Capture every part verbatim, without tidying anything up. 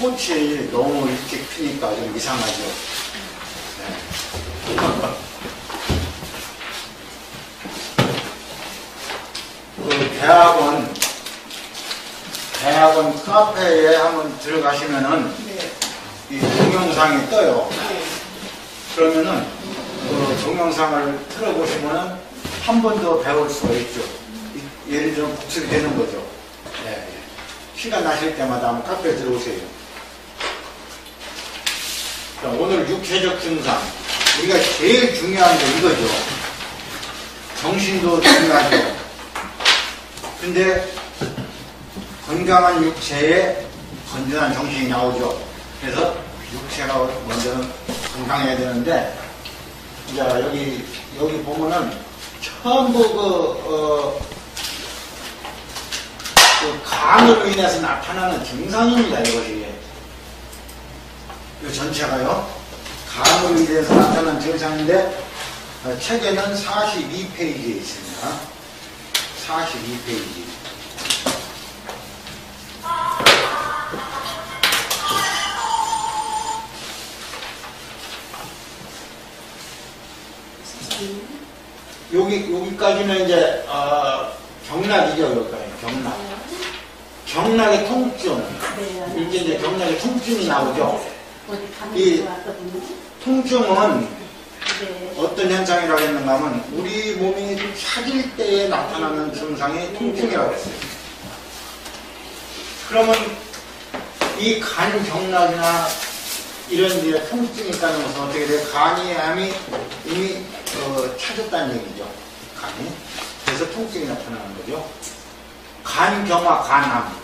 꽃이 너무 일찍 피니까 좀 이상하죠. 네. 그 대학원, 대학원 카페에 한번 들어가시면은 네. 이 동영상이 떠요. 네. 그러면은 그 동영상을 틀어보시면은 한 번 더 배울 수가 있죠. 예를 들면 복습이 되는 거죠. 네. 시간 나실 때마다 한번 카페에 들어오세요. 자, 오늘 육체적 증상. 우리가 제일 중요한 게 이거죠. 정신도 중요하죠. 근데 건강한 육체에 건전한 정신이 나오죠. 그래서 육체가 먼저는 건강해야 되는데, 자, 여기, 여기 보면은 전부 그, 어, 그 간으로 인해서 나타나는 증상입니다, 이것이. 이 전체가요. 간으로 인해서 나타나는 증상인데, 어, 책에는 사십이 페이지에 있습니다. 사십이 페이지. 여기, 여기까지는 이제, 어, 경락이죠, 여기까지. 경락. 경락의 통증. 이게 이제 경락의 통증이 나오죠. 이 통증은 어떤 현상이라고 했는가 하면, 우리 몸이 차질 때에 나타나는 증상이 통증이라고 했어요. 그러면 이 간 경락이나 이런 이제 통증이 있다는 것은 어떻게 돼요? 간이 암이 이미 어, 차졌다는 얘기죠. 간이. 그래서 통증이 나타나는 거죠. 간경화, 간암.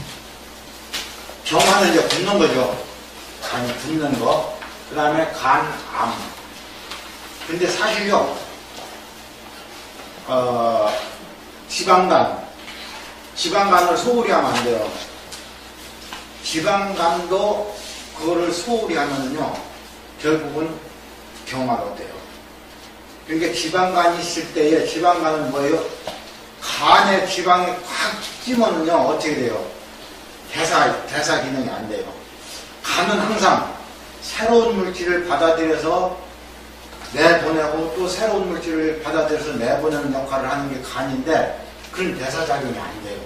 경화는 이제 붓는 거죠. 간이 붓는 거. 그 다음에 간암. 근데 사실요, 어, 지방간. 지방간을 소홀히 하면 안 돼요. 지방간도 그거를 소홀히 하면요, 결국은 경화가 돼요. 그러니까 지방간이 있을 때에, 지방간은 뭐예요? 간에 지방이 꽉 찌면요, 어떻게 돼요? 대사, 대사 기능이 안 돼요. 간은 항상 새로운 물질을 받아들여서 내보내고 또 새로운 물질을 받아들여서 내보내는 역할을 하는 게 간인데, 그런 대사작용이 안 돼요.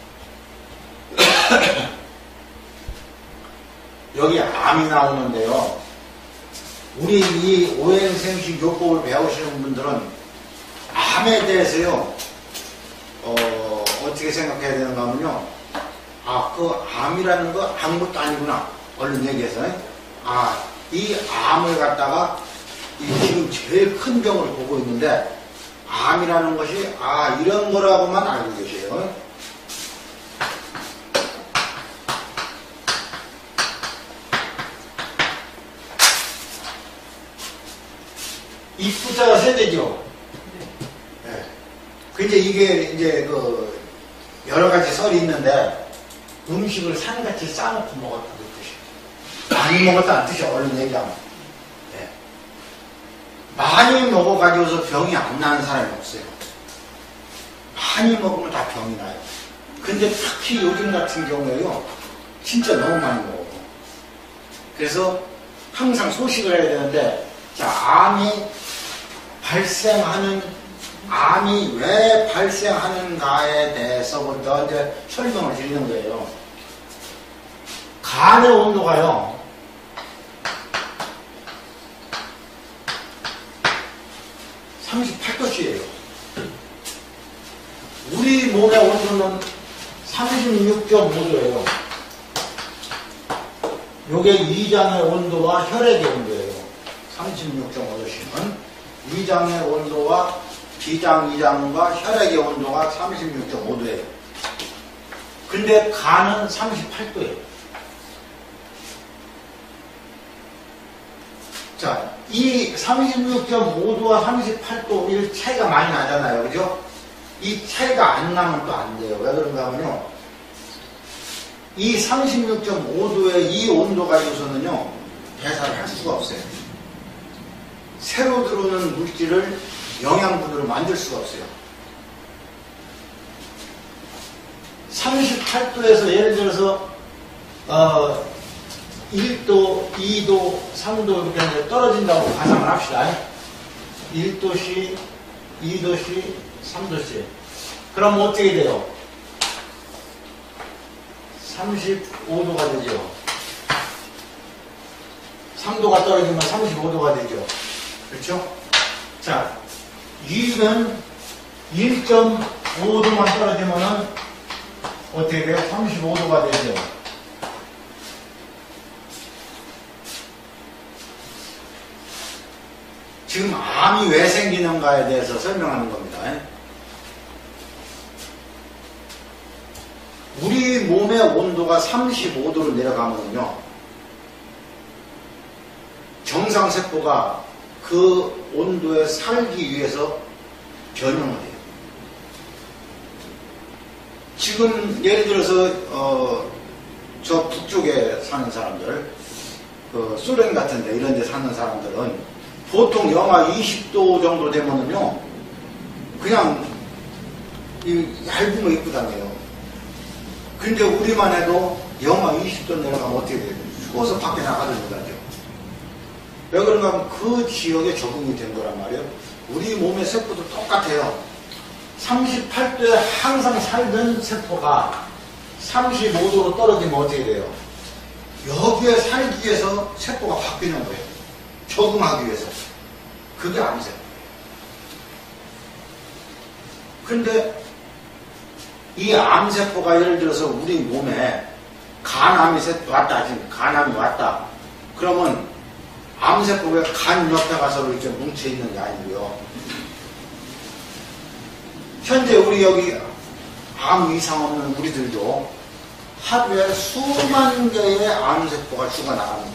여기 암이 나오는데요. 우리 이 오행생식 요법을 배우시는 분들은 암에 대해서요, 어, 어떻게 생각해야 되는가 하면요. 아, 그 암이라는 거 아무것도 아니구나. 얼른 얘기해서. 아, 이 암을 갖다가 이 지금 제일 큰 병을 보고 있는데, 암이라는 것이, 아, 이런 거라고만 알고 계세요. 이 숫자가 세대죠. 네. 근데 이게 이제 그 여러 가지 설이 있는데, 음식을 산같이 싸놓고 먹었다는 뜻이에요. 많이 먹었다는 뜻이 얼른 얘기하면. 네. 많이 먹어가지고서 병이 안 나는 사람이 없어요. 많이 먹으면 다 병이 나요. 근데 특히 요즘 같은 경우에요, 진짜 너무 많이 먹어. 그래서 항상 소식을 해야 되는데, 자, 암이 발생하는, 암이 왜 발생하는가에 대해서부터 이제 설명을 드리는 거예요. 간의 온도가요, 삼십팔 도씨예요. 우리 몸의 온도는 삼십육 점 오 도예요. 요게 위장의 온도와 혈액의 온도예요. 삼십육 점 오 도씨는 위장의 온도와 비장, 위장과 혈액의 온도가 삼십육 점 오 도예요. 근데 간은 삼십팔 도예요. 자, 이 삼십육 점 오 도와 삼십팔 도, 이 차이가 많이 나잖아요. 그죠? 이 차이가 안 나면 또 안 돼요. 왜 그런가 하면요, 이 삼십육 점 오 도의 이 온도 가지고서는요, 대사를 할 수가 없어요. 새로 들어오는 물질을 영양분으로 만들 수가 없어요. 삼십팔 도에서 예를 들어서 어, 일 도, 이 도, 삼 도 이렇게 이제 떨어진다고 가상을 합시다. 일 도씨, 이 도씨, 삼 도씨. 그럼 어떻게 돼요? 삼십오 도가 되죠. 삼 도가 떨어지면 삼십오 도가 되죠. 그렇죠? 자, 이는 일 점 오 도만 떨어지면은 어떻게 돼요? 삼십오 도가 되죠. 지금 암이 왜 생기는가에 대해서 설명하는 겁니다. 우리 몸의 온도가 삼십오 도로 내려가면요, 정상세포가 그 온도에 살기 위해서 변형을 해요. 지금 예를 들어서 어, 저 북쪽에 사는 사람들, 그 소련 같은 데 이런 데 사는 사람들은 보통 영하 이십 도 정도 되면은요, 그냥 이 얇은 거 입고 다녀요. 근데 우리만 해도 영하 이십 도 내려가면 어떻게 돼요? 추워서 밖에 나가지 못하죠. 왜 그런가 하면 그 지역에 적응이 된 거란 말이에요. 우리 몸의 세포도 똑같아요. 삼십팔 도에 항상 살던 세포가 삼십오 도로 떨어지면 어떻게 돼요? 여기에 살기 위해서 세포가 바뀌는 거예요. 적응하기 위해서. 그게 암세포. 근데 이 암세포가 예를 들어서 우리 몸에 간암이 왔다, 지금 간암이 왔다. 그러면 암세포가 간 옆에 가서 이렇게 뭉쳐있는 게 아니고요. 현재 우리 여기 암 이상 없는 우리들도 하루에 수만 개의 암세포가 죽어나갑니다.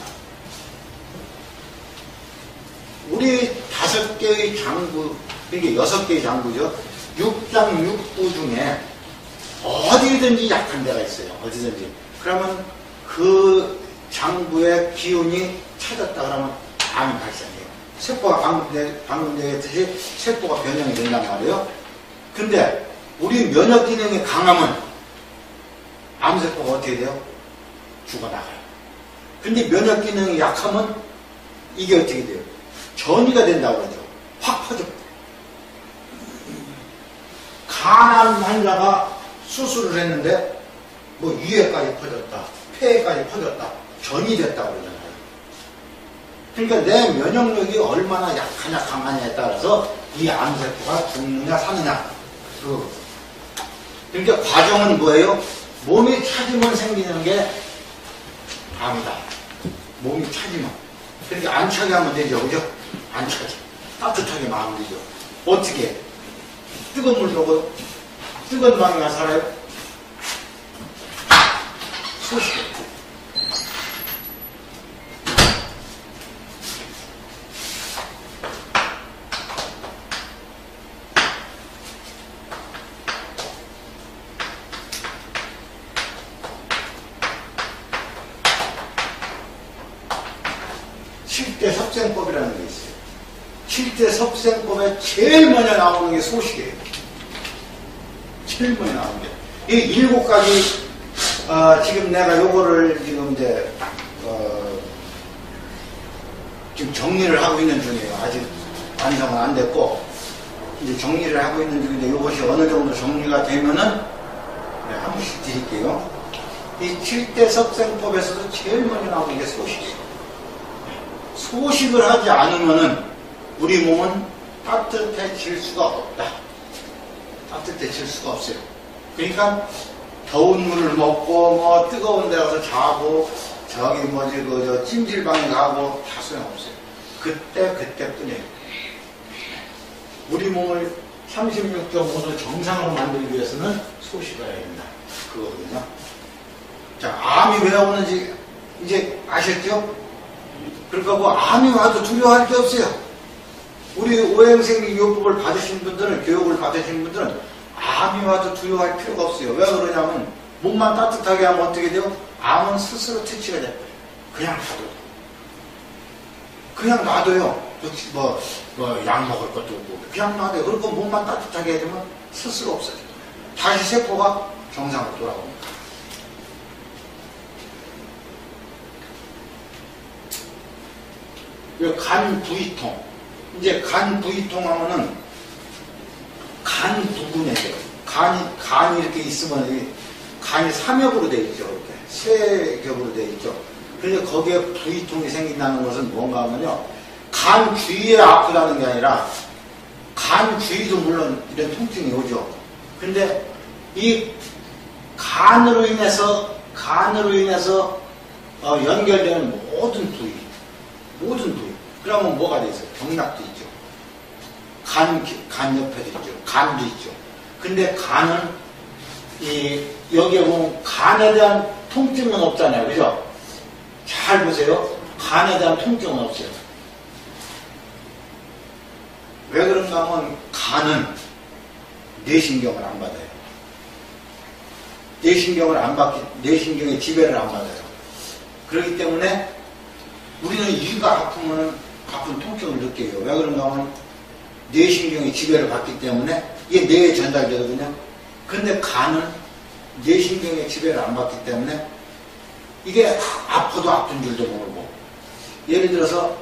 우리 다섯 개의 장부, 이게 여섯 개의 장부죠. 육장 육부 중에 어디든지 약한 데가 있어요. 어디든지. 그러면 그 장부의 기운이 찾았다 그러면 암이 발생해요. 세포가 방금, 방금 얘기했듯이 세포가 변형이 된단 말이에요. 근데 우리 면역 기능이 강하면 암세포가 어떻게 돼요? 죽어나가요. 근데 면역 기능이 약하면 이게 어떻게 돼요? 전이가 된다고 그러죠. 확 퍼져. 간암 환자가 수술을 했는데 뭐 위에까지 퍼졌다, 폐에까지 퍼졌다, 전이 됐다고 그러잖아요. 그러니까 내 면역력이 얼마나 약하냐 강하냐에 따라서 이 암세포가 죽느냐 사느냐. 그 그러니까 과정은 뭐예요? 몸이 차지면 생기는 게 암이다. 몸이 차지면. 그러니까 안 차게 하면 되죠, 그죠? 안 차게. 따뜻하게 마음 되죠. 어떻게? 뜨거운 물 들어가요? 뜨거운 방에 가서 살아요? 소식해. 칠 대 섭생법이라는 게 있어요. 칠 대 섭생법에 제일 먼저 나오는 게 소식이에요. 제일 먼저 나오는 게. 이 일곱 가지, 어, 지금 내가 요거를 지금 이제, 어, 지금 정리를 하고 있는 중이에요. 아직 완성은 안 됐고, 이제 정리를 하고 있는 중인데 이것이 어느 정도 정리가 되면은, 네, 한 번씩 드릴게요. 이 칠 대 섭생법에서도 제일 먼저 나오는 게 소식이에요. 소식을 하지 않으면은 우리 몸은 따뜻해질 수가 없다. 따뜻해질 수가 없어요. 그러니까 더운 물을 먹고 뭐 뜨거운 데 가서 자고 저기 뭐지 그 저 찜질방에 가고 다 소용없어요. 그때 그때뿐이에요. 우리 몸을 삼십육 점 오 도 정상으로 만들기 위해서는 소식을 해야 된다. 그거거든요. 자, 암이 왜 오는지 이제 아셨죠? 그러니까 뭐 암이 와도 두려워할 게 없어요. 우리 오행생리요법을 받으신 분들은, 교육을 받으신 분들은 암이 와도 두려워할 필요가 없어요. 왜 그러냐면 몸만 따뜻하게 하면 어떻게 돼요? 암은 스스로 퇴치가 돼요. 그냥 놔둬요. 그냥 놔둬요. 뭐, 뭐, 약 먹을 것도 없고. 그냥 놔둬요. 그리고 몸만 따뜻하게 해주면 스스로 없어져요. 다시 세포가 정상으로 돌아옵니다. 간 부위통. 이제 간 부위통 하면은 간 부분에 간이 간이 이렇게 있으면 간이 삼엽으로 되어 있죠. 이렇게 세 겹으로 되어 있죠. 그런데 거기에 부위통이 생긴다는 것은 뭔가 하면요, 간 주위에 아프다는 게 아니라 간 주위도 물론 이런 통증이 오죠. 근데 이 간으로 인해서 간으로 인해서 어, 연결되는 모든 부위, 모든 부위. 그러면 뭐가 돼 있어요? 경락도 있죠. 간, 간 옆에도 있죠. 간도 있죠. 근데 간은 이 여기에 보면 간에 대한 통증은 없잖아요. 그죠? 잘 보세요. 간에 대한 통증은 없어요. 왜 그런가 하면 간은 뇌신경을 안 받아요. 뇌신경을 안 받기, 뇌신경의 지배를 안 받아요. 그렇기 때문에 우리는 이가 아프면 아픈 통증을 느껴요. 왜 그런가 하면 뇌신경의 지배를 받기 때문에 이게 뇌에 전달되거든요. 근데 간은 뇌신경의 지배를 안 받기 때문에 이게 아파도 아픈 줄도 모르고, 예를 들어서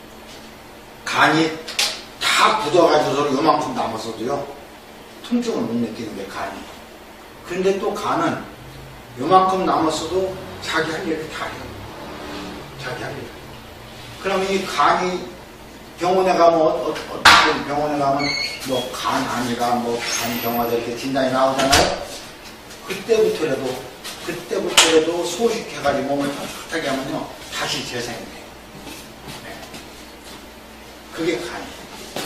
간이 다 굳어가지고 요만큼 남았어도요 통증을 못 느끼는 게 간이. 근데 또 간은 요만큼 남았어도 자기 할 일을 다 해요. 자기 할 일. 그러면 이 간이 병원에 가면 어, 어떤 병원에 가면 뭐 간 아니라 뭐 간 경화자 이렇게 진단이 나오잖아요. 그때부터라도 그때부터라도 소식해가지고 몸을 탁탁하게 하면요 다시 재생이 돼요. 네. 그게 간이에요.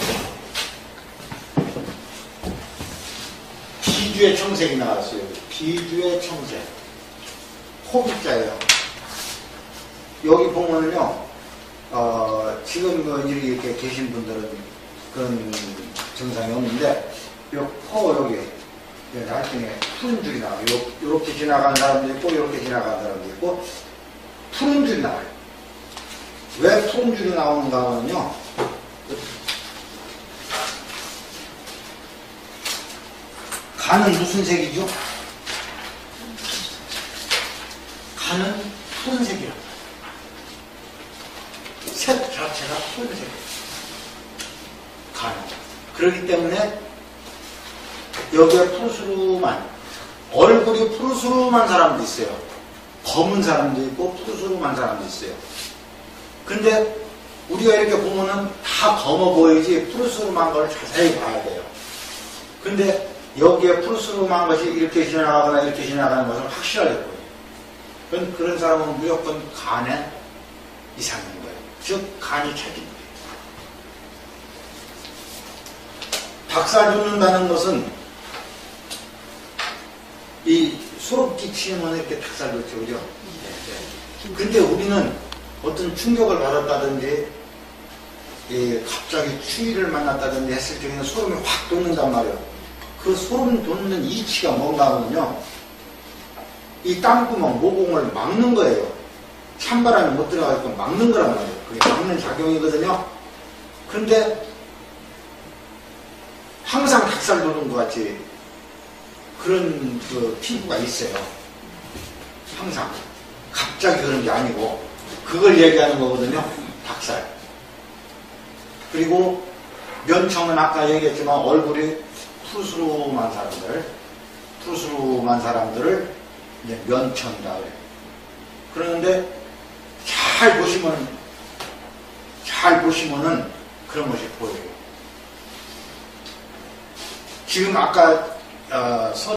비주의 청색이 나왔어요. 비주의 청색. 호흡자예요. 여기 보면은요, 어, 지금 그 이렇게 계신 분들은 그런 증상이 없는데, 요 코 여기, 나중에 푸른 줄이 나와요. 요, 요렇게 지나가는 사람도 있고, 요렇게 지나가는 사람도 있고, 푸른 줄이 나와요. 왜 푸른 줄이 나오는가 하면요, 간은 무슨 색이죠? 간은 푸른색이라고. 색 자체가 푸른색이에요. 간은. 그렇기 때문에 여기에 푸르스름한, 얼굴이 푸르스름한 사람도 있어요. 검은 사람도 있고 푸르스름한 사람도 있어요. 근데 우리가 이렇게 보면은 다 검어 보이지 푸르스름한 걸 자세히 봐야 돼요. 근데 여기에 푸르스름한 것이 이렇게 지나가거나 이렇게 지나가는 것은 확실하게 보여요. 그런, 그런 사람은 무조건 간에 이상인 거예요. 즉, 간이 차진 거예요. 닭살 돋는다는 것은 이 소름 끼치면 이렇게 닭살 돋죠, 그죠? 네. 근데 우리는 어떤 충격을 받았다든지, 예, 갑자기 추위를 만났다든지 했을 적에는 소름이 확 돋는단 말이에요. 그 소름 돋는 이치가 뭔가 하면요, 이 땀구멍, 모공을 막는 거예요. 찬바람이 못 들어가게끔 막는 거란 말이에요. 그게 막는 작용이거든요. 근데 항상 닭살 돋는 것 같이 그런 그 피부가 있어요. 항상. 갑자기 그런 게 아니고 그걸 얘기하는 거거든요. 닭살. 그리고 면청은 아까 얘기했지만 얼굴이 푸르스름한 사람들, 푸르스름한 사람들을 이제 면청이라고 해요. 그러는데 잘 보시면, 잘 보시면은 그런 것이 보여요. 지금 아까 어, 선